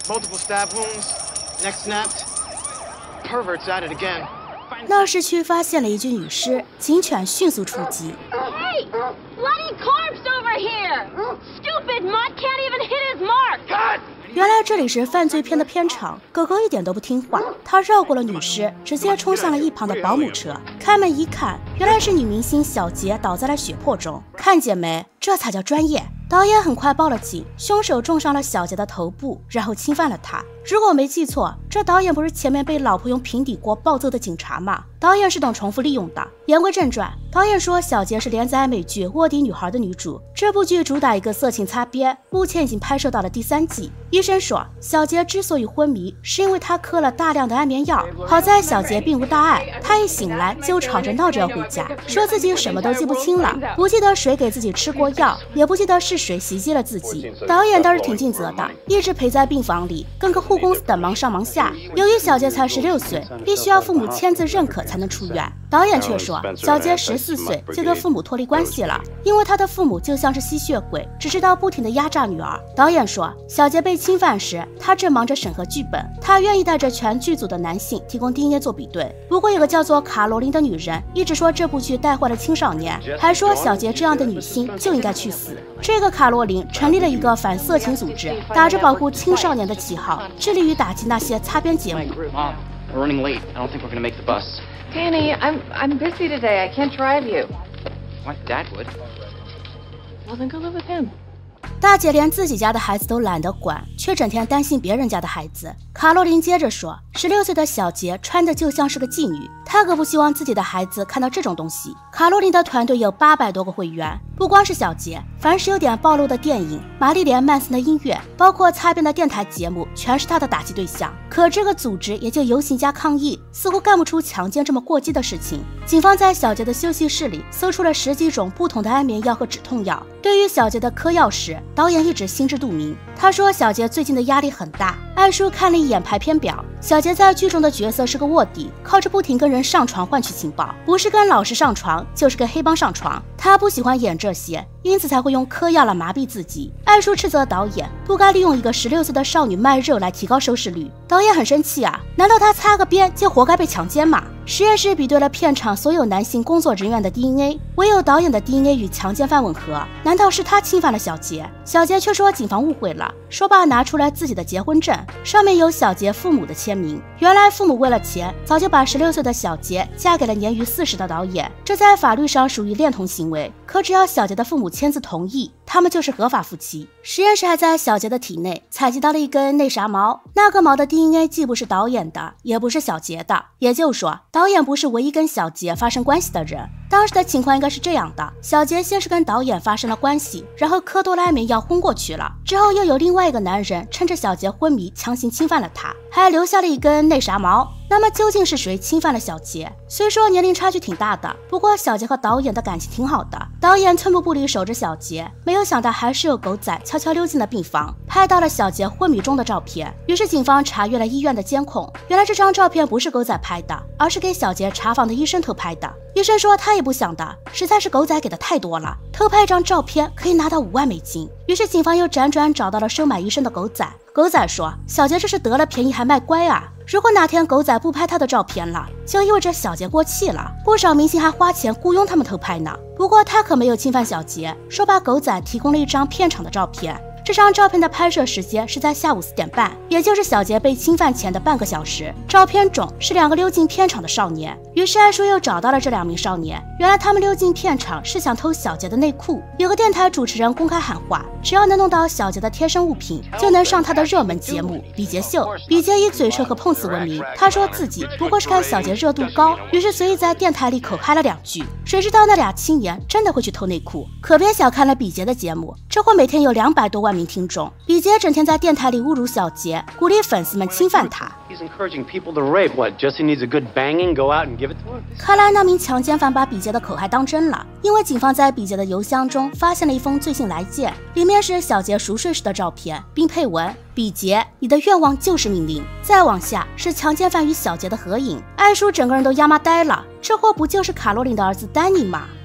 Multiple stab wounds, neck snapped. Pervert's at it again. 闹市区发现了一具女尸，警犬迅速出击。 Hey, bloody corpse over here! Stupid mutt can't even hit his mark. Cut! 原来这里是犯罪片的片场，狗狗一点都不听话，它绕过了女尸，直接冲向了一旁的保姆车。开门一看，原来是女明星小杰倒在了血泊中。看见没？这才叫专业。导演很快报了警，凶手重伤了小杰的头部，然后侵犯了她。如果我没记错，这导演不是前面被老婆用平底锅暴揍的警察吗？导演是懂重复利用的。言归正传，导演说小杰是连载美剧《卧底女孩》的女主，这部剧主打一个色情擦边，目前已经拍摄到了第3季。医生说，小杰之所以昏迷，是因为他嗑了大量的安眠药。好在小杰并无大碍，他一醒来就吵着闹着要回家，说自己什么都记不清了，不记得谁给自己吃过药，也不记得是谁袭击了自己。导演倒是挺尽责的，一直陪在病房里，跟个护公司的忙上忙下。由于小杰才16岁，必须要父母签字认可才能出院。导演却说，小杰14岁就跟父母脱离关系了，因为他的父母就像是吸血鬼，只知道不停地压榨女儿。导演说，小杰被侵犯时，他正忙着审核剧本，他愿意带着全剧组的男性提供 DNA 做比对。不过有个叫做卡罗琳的女人一直说这部剧带坏了青少年，还说小杰这样的女星就应该去死。这个卡罗琳成立了一个反色情组织，打着保护青少年的旗号，致力于打击那些擦边节目。 We're running late. I don't think we're gonna make the bus. Danny, I'm busy today. I can't drive you. What? Dad would. Well, then go live with him. 大姐连自己家的孩子都懒得管，却整天担心别人家的孩子。卡罗琳接着说，16岁的小杰穿的就像是个妓女，她可不希望自己的孩子看到这种东西。卡罗琳的团队有800多个会员，不光是小杰，凡是有点暴露的电影、玛丽莲·曼森的音乐，包括擦边的电台节目，全是他的打击对象。可这个组织也就游行加抗议，似乎干不出强奸这么过激的事情。警方在小杰的休息室里搜出了10几种不同的安眠药和止痛药。对于小杰的嗑药时，导演一直心知肚明。他说小杰最近的压力很大。艾叔看了一眼排片表，小杰在剧中的角色是个卧底，靠着不停跟人上床换取情报，不是跟老师上床，就是跟黑帮上床。他不喜欢演这些，因此才会用嗑药来麻痹自己。艾叔斥责导演不该利用一个16岁的少女卖肉来提高收视率。导演很生气啊，难道他擦个边就活该被强奸吗？实验室比对了片场所有男性工作人员的 DNA， 唯有导演的 DNA 与强奸犯吻合，难道是他侵犯了小杰？小杰却说警方误会了，说罢拿出来自己的结婚证，上面有小杰父母的签名。原来父母为了钱，早就把16岁的小杰嫁给了年逾40的导演，这在法律上属于恋童行为，可只要小杰的父母签字同意，他们就是合法夫妻。实验室还在小杰的体内采集到了一根内纱毛，那个毛的 DNA 既不是导演的，也不是小杰的，也就是说导演不是唯一跟小杰发生关系的人。当时的情况应该是这样的，小杰先是跟导演发生了关系，然后嗑多了安眠药昏过去了，之后又有另外一个男人趁着小杰昏迷强行侵犯了他，还留下了一根内纱毛。那么究竟是谁侵犯了小杰？虽说年龄差距挺大的，不过小杰和导演的感情挺好的，导演寸步不离守着小杰，没有想到还是有狗仔悄悄溜进了病房，拍到了小杰昏迷中的照片。于是警方查阅了医院的监控，原来这张照片不是狗仔拍的，而是给小杰查房的医生偷拍的。医生说他也不想的，实在是狗仔给的太多了，偷拍一张照片可以拿到5万美金。于是警方又辗转找到了收买医生的狗仔，狗仔说小杰这是得了便宜还卖乖啊，如果哪天狗仔不拍他的照片了，就意味着小杰过气了，不少明星还花钱雇佣他们偷拍呢。不过他可没有侵犯小杰，说把狗仔提供了一张片场的照片。这张照片的拍摄时间是在下午4点半，也就是小杰被侵犯前的半个小时。照片中是2个溜进片场的少年，于是艾叔又找到了这2名少年。原来他们溜进片场是想偷小杰的内裤。有个电台主持人公开喊话，只要能弄到小杰的贴身物品，就能上他的热门节目《比杰秀》。比杰以嘴臭和碰瓷闻名，他说自己不过是看小杰热度高，于是随意在电台里口嗨了2句。谁知道那俩青年真的会去偷内裤？可别小看了比杰的节目，这货每天有200多万名听众。比杰整天在电台里侮辱小杰，鼓励粉丝们侵犯他。看来那名强奸犯把比杰的口嗨当真了，因为警方在比杰的邮箱中发现了一封最信来件，里面是小杰熟睡时的照片，并配文：比杰，你的愿望就是命令。再往下是强奸犯与小杰的合影。艾叔整个人都亚麻呆了，这货不就是卡罗琳的儿子丹尼吗？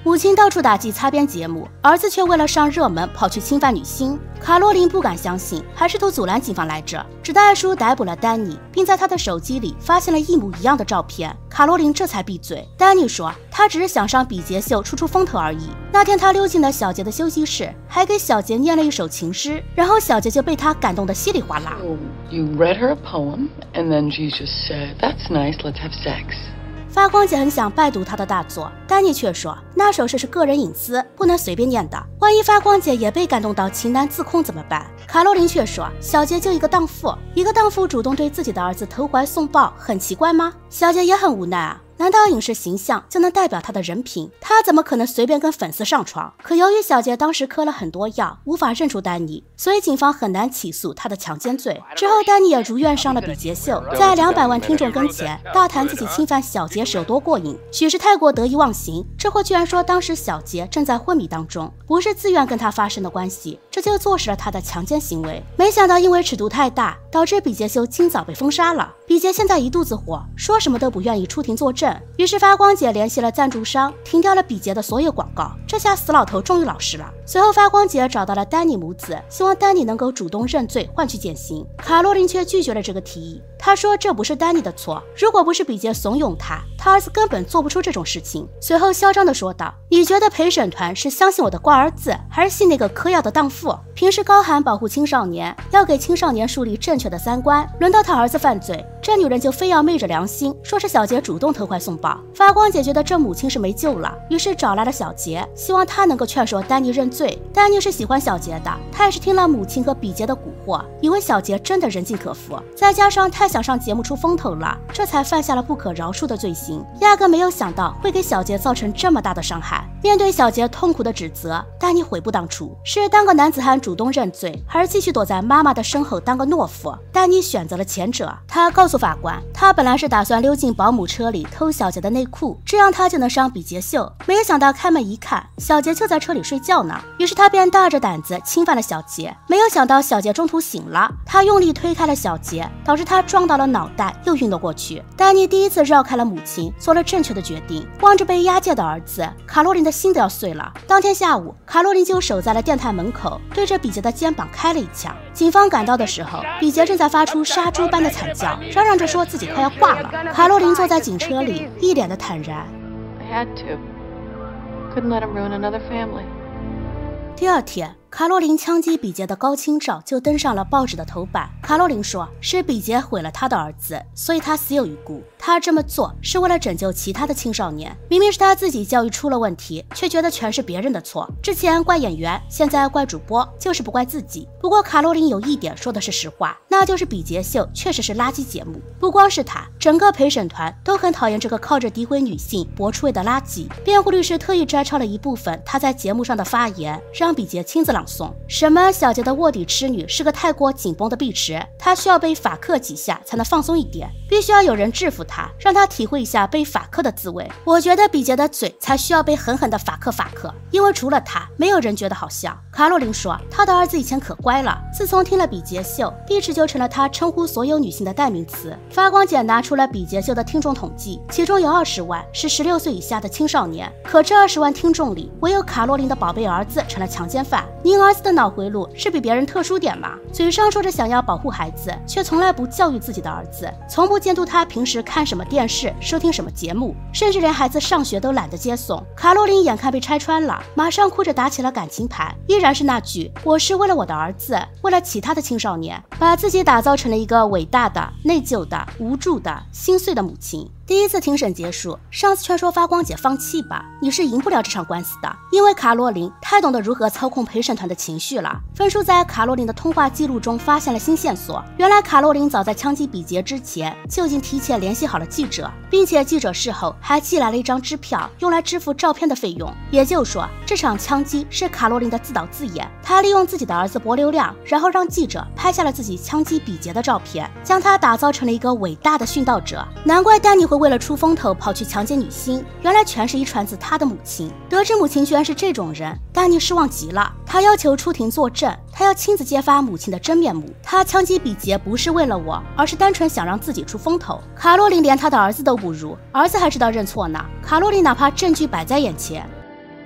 母亲到处打击擦边节目，儿子却为了上热门跑去侵犯女星。卡洛琳不敢相信，还试图阻拦警方来着，直到艾叔逮捕了丹尼，并在他的手机里发现了一模一样的照片，卡洛琳这才闭嘴。丹尼说他只是想上比杰秀出风头而已。那天他溜进了小杰的休息室，还给小杰念了一首情诗，然后小杰就被他感动得稀里哗啦。 You read her a poem, and then she just said, "That's nice, let's have sex." 发光姐很想拜读他的大作，丹尼却说那首诗是个人隐私，不能随便念的，万一发光姐也被感动到情难自控怎么办？卡洛琳却说小杰就一个荡妇主动对自己的儿子投怀送抱，很奇怪吗？小杰也很无奈啊，难道影视形象就能代表他的人品？他怎么可能随便跟粉丝上床？可由于小杰当时嗑了很多药，无法认出丹尼，所以警方很难起诉他的强奸罪。之后丹尼也如愿上了比杰秀，在200万听众跟前大谈自己侵犯小杰是有多过瘾，许是太过得意忘形。之后居然说当时小杰正在昏迷当中，不是自愿跟他发生的关系，这就坐实了他的强奸行为。没想到因为尺度太大，导致比杰秀今早被封杀了。比杰现在一肚子火，说什么都不愿意出庭作证。于是发光姐联系了赞助商，停掉了比杰的所有广告。这下死老头终于老实了。随后发光姐找到了丹尼母子，希望丹尼能够主动认罪，换取减刑。卡洛琳却拒绝了这个提议，她说这不是丹尼的错，如果不是比杰怂恿他儿子根本做不出这种事情。随后嚣张地说道，你觉得陪审团是相信我的乖儿子，还是信那个嗑药的荡妇？平时高喊保护青少年，要给青少年树立正确的三观，轮到他儿子犯罪，这女人就非要昧着良心说是小杰主动投怀送抱。发光姐觉得这母亲是没救了，于是找来了小杰，希望他能够劝说丹尼认罪。丹尼是喜欢小杰的，他也是听了母亲和比杰的蛊惑，以为小杰真的人尽可夫，再加上太想上节目出风头了，这才犯下了不可饶恕的罪行，压根没有想到会给小杰造成这么大的伤害。面对小杰痛苦的指责，丹尼悔不当初，是当个男子汉主动认罪，还是继续躲在妈妈的身后当个懦夫？丹尼选择了前者。他告诉法官，他本来是打算溜进保姆车里偷小杰的内裤，这样他就能上比杰秀。没有想到开门一看，小杰就在车里睡觉呢，于是他便大着胆子侵犯了小杰。没有想到小杰中途醒了，他用力推开了小杰，导致他撞到了脑袋，又晕了过去。丹尼第一次绕开了母亲，做了正确的决定。望着被押解的儿子，卡洛琳的心都要碎了。当天下午，卡洛琳就守在了电台门口，对着比杰的肩膀开了一枪。警方赶到的时候，比杰正在发出杀猪般的惨叫，嚷嚷着说自己快要挂了。卡洛琳坐在警车里，一脸的坦然。 I had to. Couldn't let him ruin another family. 第二天，卡洛琳枪击比杰的高清照就登上了报纸的头版。卡洛琳说是比杰毁了他的儿子，所以他死有余辜。他这么做是为了拯救其他的青少年。明明是他自己教育出了问题，却觉得全是别人的错。之前怪演员，现在怪主播，就是不怪自己。不过卡洛琳有一点说的是实话，那就是比杰秀确实是垃圾节目。不光是他，整个陪审团都很讨厌这个靠着诋毁女性博出位的垃圾。辩护律师特意摘抄了一部分他在节目上的发言，让比杰亲自朗诵。什么小杰的卧底痴女是个太过紧绷的碧池，他需要被法克几下才能放松一点，必须要有人制服他，让他体会一下被法克的滋味。我觉得比杰的嘴才需要被狠狠的法克，因为除了他，没有人觉得好笑。卡洛琳说他的儿子以前可乖了，自从听了比杰秀，碧池就成了他称呼所有女性的代名词。发光姐拿出了比杰秀的听众统计，其中有20万是16岁以下的青少年，可这20万听众里，唯有卡洛琳的宝贝儿子成了强奸犯。您儿子的脑回路是比别人特殊点吗？嘴上说着想要保护孩子，却从来不教育自己的儿子，从不监督他平时看什么电视，收听什么节目，甚至连孩子上学都懒得接送。卡洛琳眼看被拆穿了，马上哭着打起了感情牌，依然是那句我是为了我的儿子，为了其他的青少年，把自己打造成了一个伟大的、内疚的、无助的、心碎的母亲。第一次庭审结束，上司劝说发光姐放弃吧，你是赢不了这场官司的，因为卡洛琳太懂得如何操控陪审团的情绪了。分数在卡洛琳的通话记录中发现了新线索，原来卡洛琳早在枪击比杰之前就已经提前联系好了记者，并且记者事后还寄来了一张支票，用来支付照片的费用。也就是说，这场枪击是卡洛琳的自导自演，她利用自己的儿子博流量，然后让记者拍下了自己枪击比杰的照片，将他打造成了一个伟大的殉道者。难怪丹尼会为了出风头跑去强奸女星，原来全是遗传自他的母亲。得知母亲居然是这种人，丹尼失望极了，他要求出庭作证，他要亲自揭发母亲的真面目。他枪击比杰不是为了我，而是单纯想让自己出风头。卡洛琳连他的儿子都不如，儿子还知道认错呢。卡洛琳哪怕证据摆在眼前。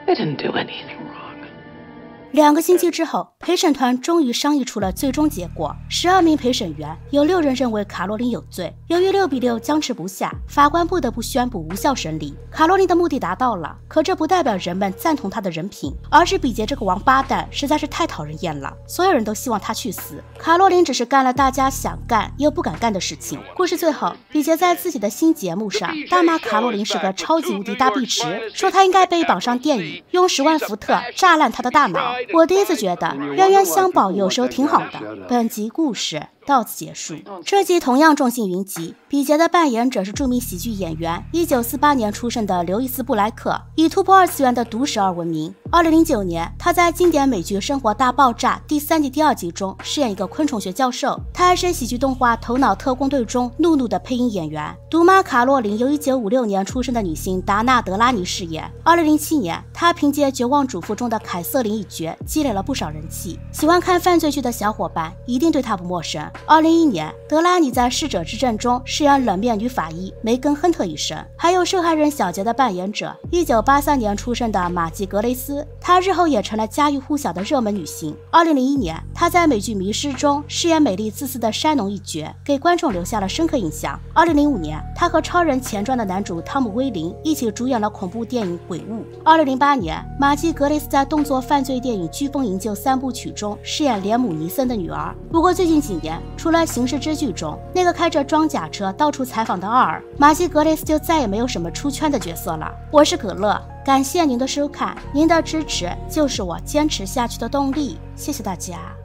I didn't do anything wrong. 2个星期之后，陪审团终于商议出了最终结果。12名陪审员有6人认为卡洛琳有罪。由于6比6僵持不下，法官不得不宣布无效审理。卡洛琳的目的达到了，可这不代表人们赞同她的人品，而是比杰这个王八蛋实在是太讨人厌了，所有人都希望他去死。卡洛琳只是干了大家想干又不敢干的事情。故事最后，比杰在自己的新节目上大骂卡洛琳是个超级无敌大碧池，说她应该被绑上电椅，用10万伏特炸烂她的大脑。我第一次觉得冤冤相报有时候挺好的。本集故事到此结束。这集同样众星云集，比杰的扮演者是著名喜剧演员1948年出生的刘易斯·布莱克，以突破2次元的毒舌而闻名。2009年，他在经典美剧《生活大爆炸》第3季第2集中饰演一个昆虫学教授。他还是喜剧动画《头脑特工队》中怒怒的配音演员。毒妈卡洛琳由1956年出生的女星达娜·德拉尼饰演。2007年，她凭借《绝望主妇》中的凯瑟琳一角积累了不少人气，喜欢看犯罪剧的小伙伴一定对她不陌生。2001年，德拉尼在《逝者之阵》中饰演冷面女法医梅根·亨特医生，还有受害人小杰的扮演者1983年出生的玛姬·格雷斯，她日后也成了家喻户晓的热门女星。2001年，她在美剧《迷失》中饰演美丽自私的山农一角，给观众留下了深刻印象。2005年，她和超人前传的男主汤姆·威林一起主演了恐怖电影《鬼物》。2008年，玛姬·格雷斯在动作犯罪电影《飓风营救3部曲》中饰演连姆·尼森的女儿。不过最近几年，除了《刑事之剧》中那个开着装甲车到处采访的奥尔，玛姬·格雷斯就再也没有什么出圈的角色了。我是可乐，感谢您的收看，您的支持就是我坚持下去的动力，谢谢大家。